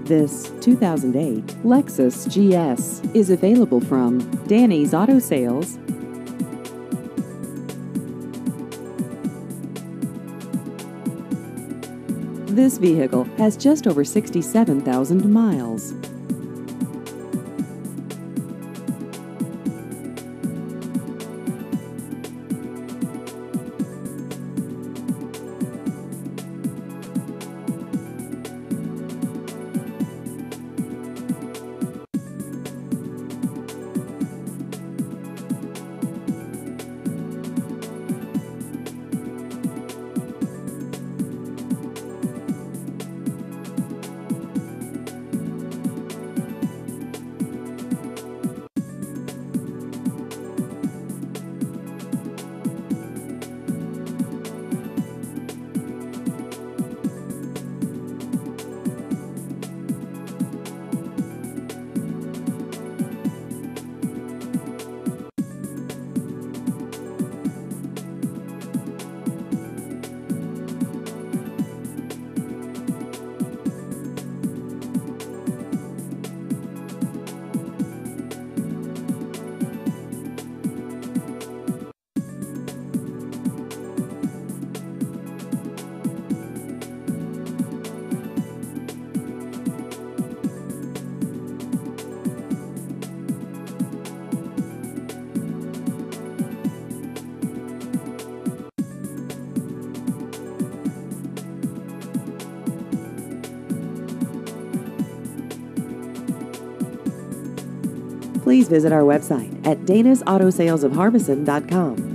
This 2008 Lexus GS is available from Danny's Auto Sales. This vehicle has just over 67,000 miles. Please visit our website at danasautosalesofharbison.com.